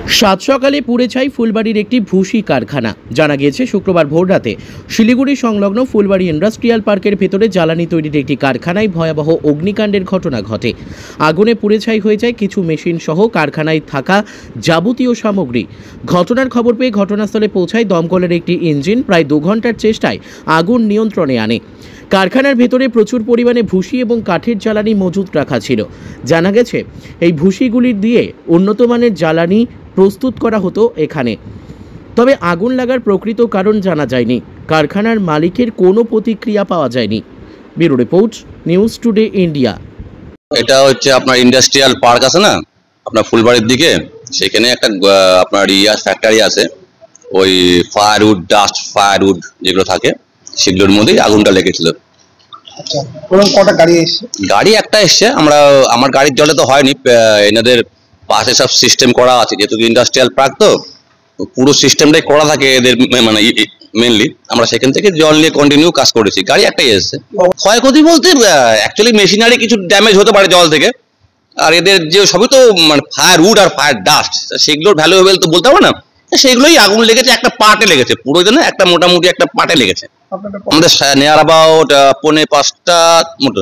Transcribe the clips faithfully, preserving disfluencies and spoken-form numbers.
সাত সকালে পুড়ে ছাই ফুলবাড়ির একটি ভুসি কারখানা। জানা গিয়েছে শুক্রবার ভোররাতে শিলিগুড়ি সংলগ্ন ফুলবাড়ি ইন্ডাস্ট্রিয়াল পার্কের ভেতরে জ্বালানি তৈরির একটি কারখানায় ভয়াবহ অগ্নিকাণ্ডের ঘটনা ঘটে। আগুনে পুড়ে ছাই হয়ে যায় কিছু মেশিন সহ কারখানায় থাকা যাবতীয় সামগ্রী। ঘটনার খবর পেয়ে ঘটনাস্থলে পৌঁছায় দমকলের একটি ইঞ্জিন। প্রায় দু ঘন্টার চেষ্টায় আগুন নিয়ন্ত্রণে আনে। কারখানার ভেতরে প্রচুর পরিমাণে ভুসি এবং কাঠের জ্বালানি মজুত রাখা ছিল। জানা গেছে এই ভুসিগুলি দিয়ে উন্নত মানের জ্বালানি প্রস্তুত করা হতো এখানে। তবে আগুন লাগার প্রকৃত কারণ জানা যায়নি। কারখানার মালিকের কোনো প্রতিক্রিয়া পাওয়া যায়নি। Bureau report, news today India. এটা হচ্ছে আপনার ইন্ডাস্ট্রিয়াল পার্ক আছে না আপনার ফুলবাড়ির দিকে, সেখানে একটা আপনার ইয়ার ফ্যাক্টরি আছে। ওই ফায়ারউড, ডাস্ট ফায়ারউড যেগুলো থাকে সেগুলোর মধ্যেই আগুনটা লেগেছিল। আচ্ছা, কোন কটা গাড়ি এসেছে? গাড়ি একটা এসছে। আমরা আমার গাড়ির জলে তো হয়নি, এনাদের পাশে সব সিস্টেম করা আছে, যেহেতু ইন্ডাস্ট্রিয়াল পার্ক তো পুরো সিস্টেমটাই করা থাকে এদের, মানে মেনলি আমরা সেখান থেকে জল নিয়ে কন্টিনিউ কাজ করেছি। গাড়ি একটাই এসছে। ক্ষয়ক্ষতি বলতে অ্যাকচুয়ালি মেশিনারি কিছু ড্যামেজ হতে পারে জল থেকে, আর এদের যে সবই তো মানে ফায়ার উড আর ফায়ার ডাস্ট, সেগুলোর ভ্যালুয়েবল তো বলতে পারবো না। সেগুলোই আগুন লেগেছে, একটা পার্টে লেগেছে, পুরো জন্য একটা মোটামুটি একটা পার্টে লেগেছে। আমাদের নিয়ার অ্যাবাউট পৌনে পাঁচটা মতন।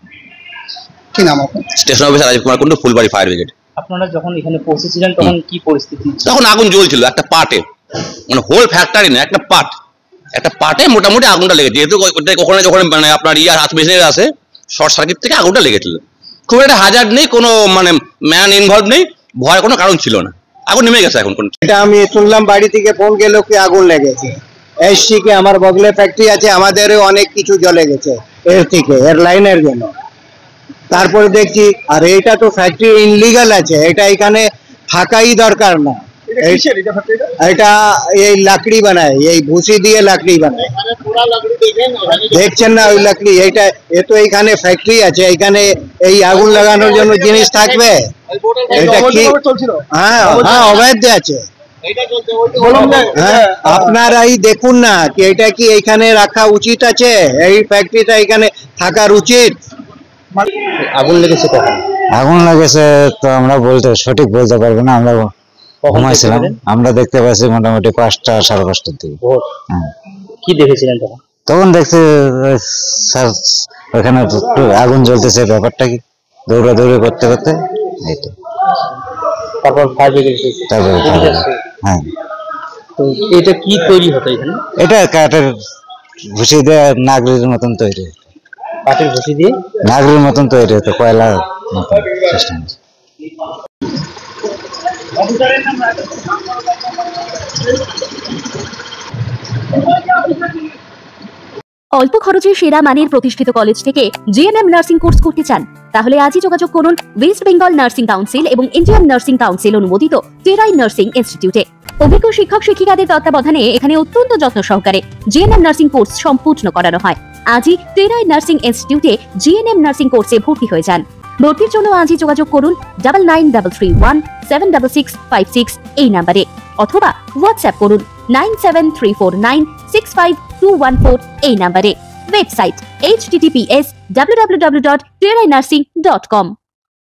কি নাম আপনার? Station officer Rajib Kumar Kundu, Phulbari fire brigade. আপনারা যখন এখানে পৌঁছেছিলেন তখন কি পরিস্থিতি? তখন আগুন জ্বলছিল একটা পার্টে, মানে হোল ফ্যাক্টরি না, একটা পার্ট, একটা পার্টে মোটামুটি আগুনটা লেগেছে। যেহেতু ওখানে যখন মানে আপনার ইয়ার হাত মেশিনের আছে, শর্ট সার্কিট থেকে আগুনটা লেগেছিল। খুব একটা হাজার্ড নেই, কোনো মানে ম্যান ইনভলভ নেই, ভয়ের কোনো কারণ ছিল না। আগুন নেমে গেছে এখন। এটা আমি শুনলাম, বাড়ি থেকে ফোন গেল কি আগুন লেগেছে। এসছি কি আমার বগলে ফ্যাক্টরি আছে, আমাদেরও অনেক কিছু জ্বলে গেছে এর থেকে, এর লাইনের জন্য। তারপরে দেখছি আর এটা তো ফ্যাক্টরি ইনলিগাল আছে, এটা এখানে থাকাই দরকার না। এটা এই লাকড়ি বানায়, এই ভুসি দিয়ে লাকড়ি বানায়, দেখছেন না ওই লাকড়ি। এইটা এ তো এখানে ফ্যাক্টরি আছে, এখানে এই আগুন লাগানোর জন্য জিনিস থাকবে। এটা কি? হ্যাঁ হ্যাঁ, অবৈধ আছে। হ্যাঁ, আপনারাই দেখুন না কি এটা কি এখানে রাখা উচিত আছে? এই ফ্যাক্টরিটা এখানে থাকার উচিত। আগুন লেগেছে কখন? আগুন লেগেছে তো আমরা বলতে সঠিক বলতে পারবো না। আমরা ঘুমাইছিলাম, আমরা দেখতে পাচ্ছি মোটামুটি পাঁচটা সাড়ে পাঁচটার দিকে। কি দেখেছিলেন তখন? তখন দেখছি স্যার ওখানে আগুন জ্বলতেছে, ব্যাপারটা কি দৌড়া দৌড়ি করতে করতে এইটা। তারপর ফায়ার ব্রিগেড এসেছে। তারপরে হ্যাঁ। তো এটা কি তৈরি হতো এখানে? এটা কাঠের ভুসি দিয়ে নাগরির মতন তৈরি। কাঠের ভুসি দিয়ে নাগরির মতন তৈরি হতো, কয়লার মতন সিস্টেম। অল্প খরচে সেরা মানের প্রতিষ্ঠিত কলেজ থেকে জিএনএম নার্সিং কোর্স করতে চান? তাহলে আজই যোগাযোগ করুন ওয়েস্ট বেঙ্গল নার্সিং কাউন্সিল এবং ইন্ডিয়ান নার্সিং কাউন্সিল অনুমোদিত টেরাই নার্সিং ইনস্টিটিউটে। অভিজ্ঞ শিক্ষক শিক্ষিকাদের তত্ত্বাবধানে এখানে অত্যন্ত যত্ন সহকারে জিএনএম নার্সিং কোর্স সম্পূর্ণ করানো হয়। আজই টেরাই নার্সিং ইনস্টিটিউটে জিএনএম নার্সিং কোর্সে ভর্তি হয়ে যান। ভর্তির জন্য আজই যোগাযোগ করুন double nine double three one seven double six five six এই নাম্বারে, অথবা হোয়াটসঅ্যাপ করুন nine seven three four nine six five two one four এই নাম্বারে। Website H T T P S W W W dot Terai nursing dot কম।